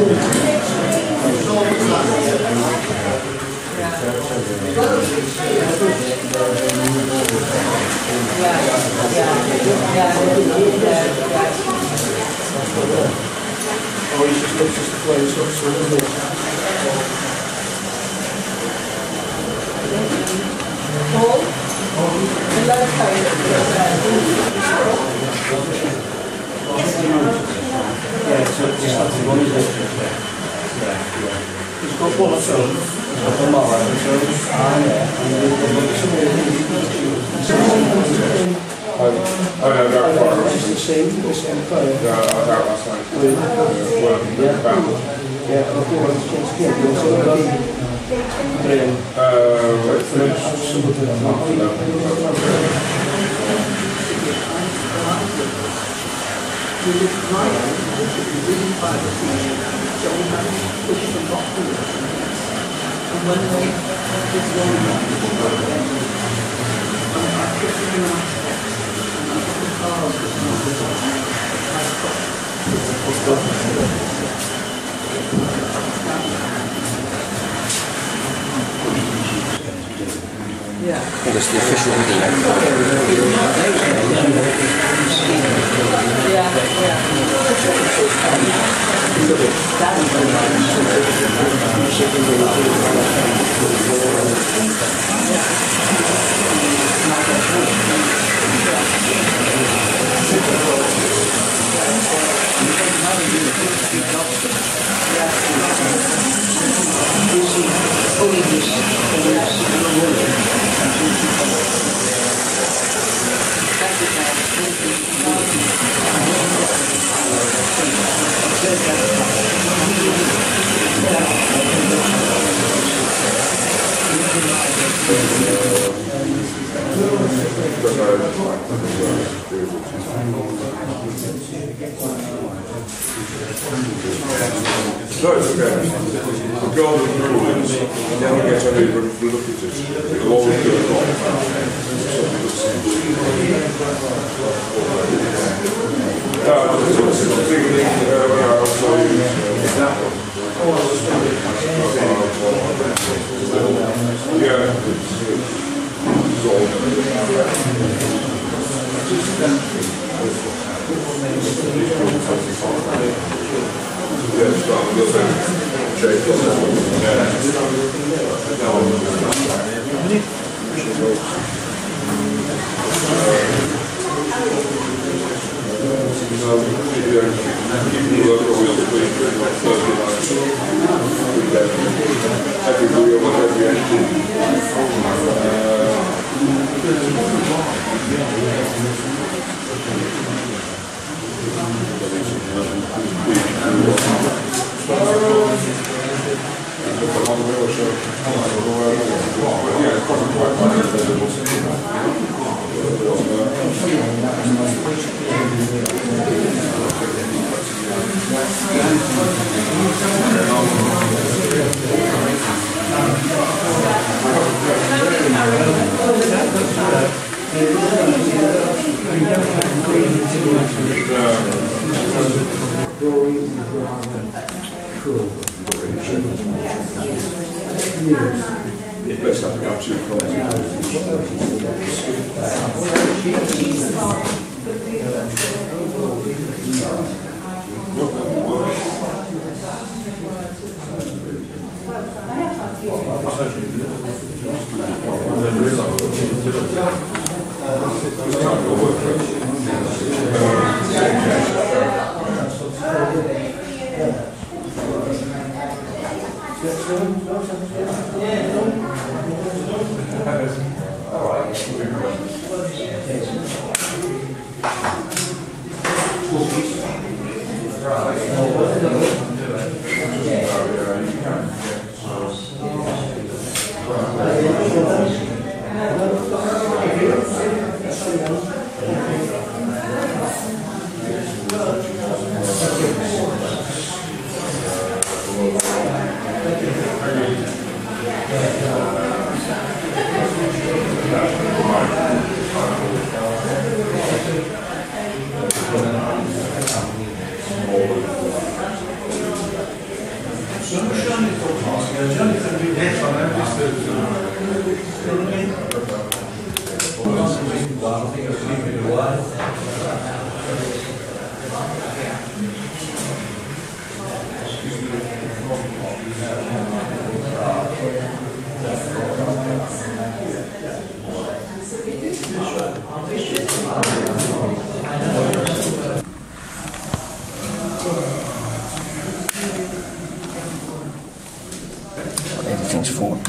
That's the official Everything's full.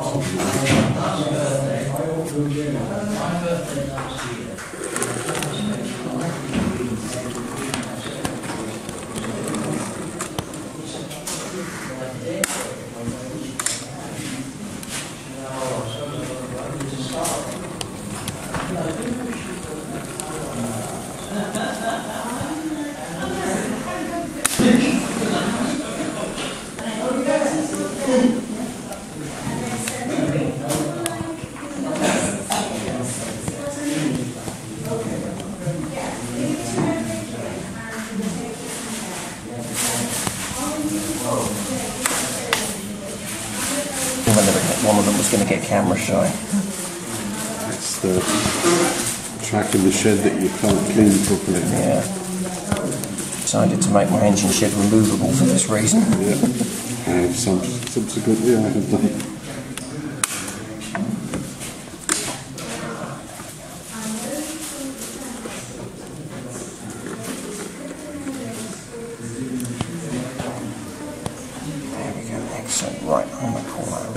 One of them was going to get camera shy. It's the track in the shed that you can't clean properly. Yeah. Decided to make my engine shed removable for this reason. Yeah. And subsequently I have done. There we go, excellent. Right, I'm going to call that.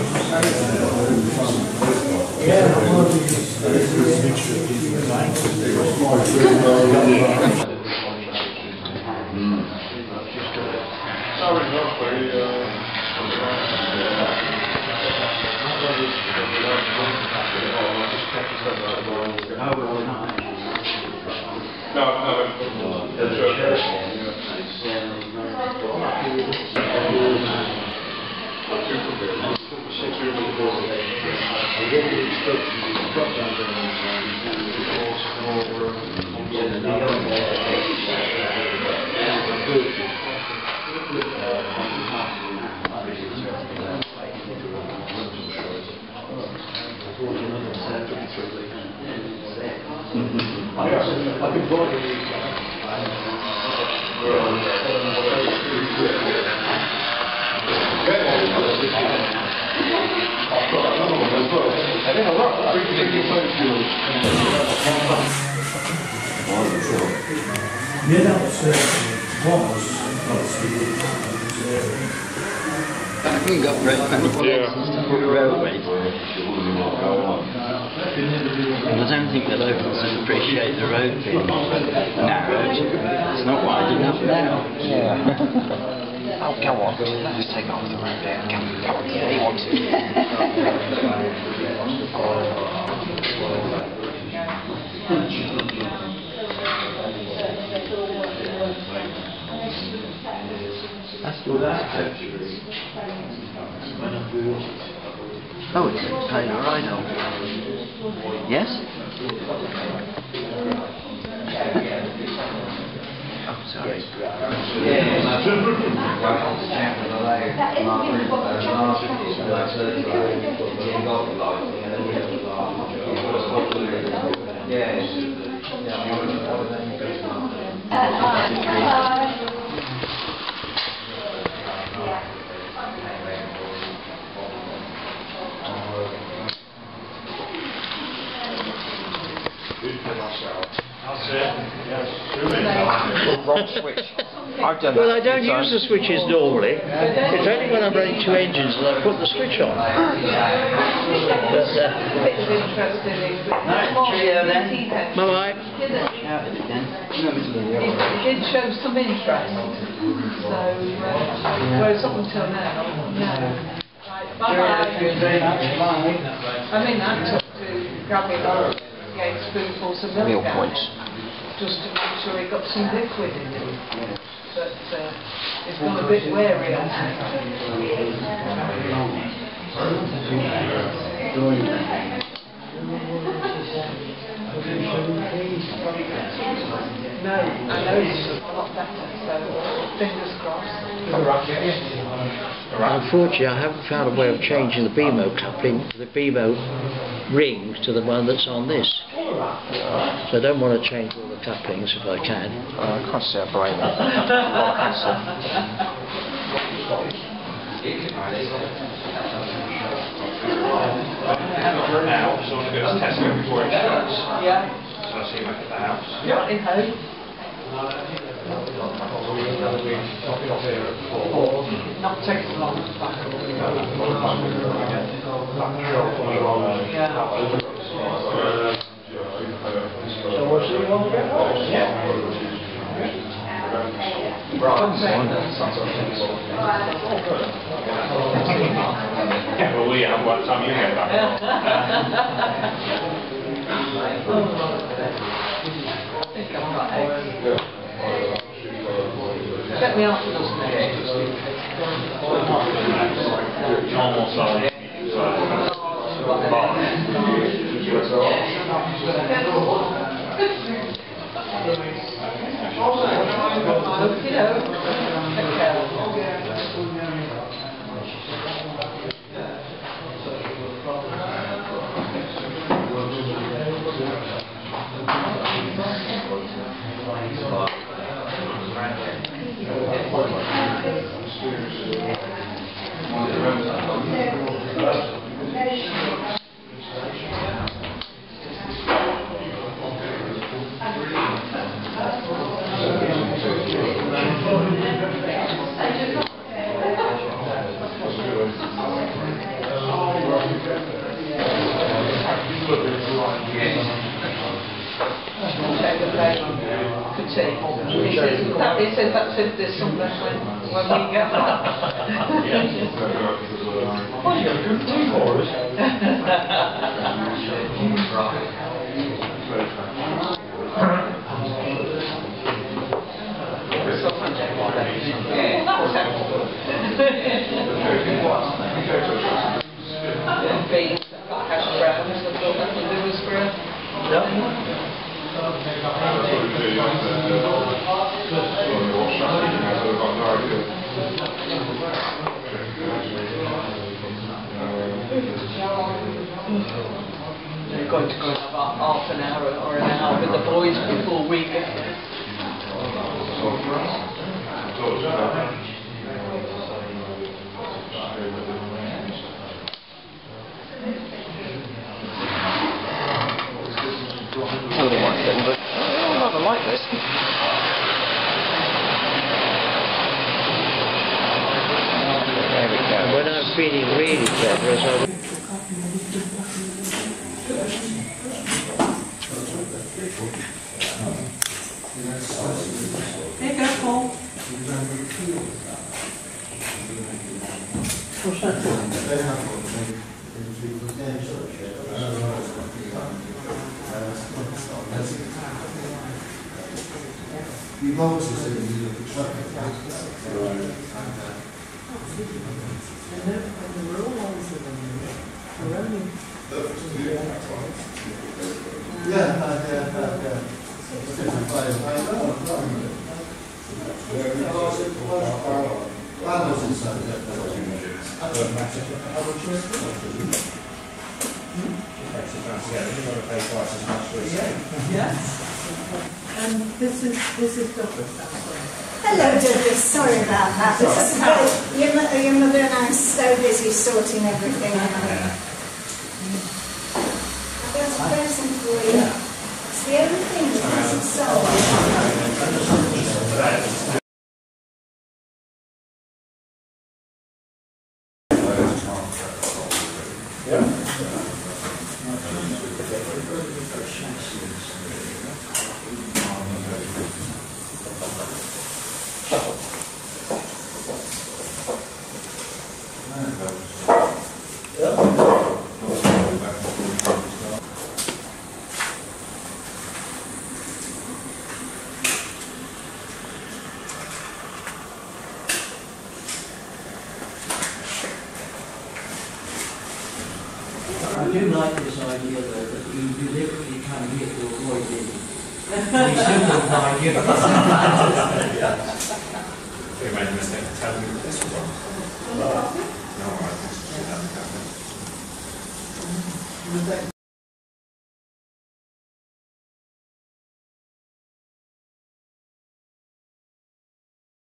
We got railway. I don't think the locals appreciate the road being narrowed. It's not wide enough now. Yeah. Oh, go on. Let's take off the road there. Come on. Yeah, he wants it. That's good. Oh, it's Taylor Rhino. Yes? Oh, sorry. Wrong switch. I've done well, that I don't use the switches normally. It's only when I'm running two engines that I put the switch on. Bye-bye. It did show some interest, so whereas up until now, no. Right, bye-bye. I mean, that took to grab me a spoonful of milk meal out, points. just to make sure he got some liquid in it. But it's gone a bit wary on it. no, I know it's a lot better, so fingers crossed. Unfortunately, I haven't found a way of changing the BMO coupling, the BMO rings to the one that's on this. So I don't want to change all the couplings if I can. I can't see a brain. Now, so I want to go to Tesco before it shuts. Yeah. So I'll see you back at the house. Yeah. In home. Not taking long to back up. Yeah, well, we have by the time you get back. Get me off with us Normal size. He says that's if there's something when we get back. Oh, you got a good team for us. Beans, hash browns, I thought that would do us for us. They're going to go and have half an hour or an hour with the boys before we get there. I like this. There we go. When I'm feeling really clever, as I There you go, Paul. What's that for? You've obviously said you look at traffic. This is Douglas. Hello, Douglas. Sorry about that. This is your mother and I are so busy sorting everything out. I've got a present for you. It's the only thing that hasn't sold. I do like this idea though that you deliberately come here to avoid the You made a mistake telling me this was on. No, I think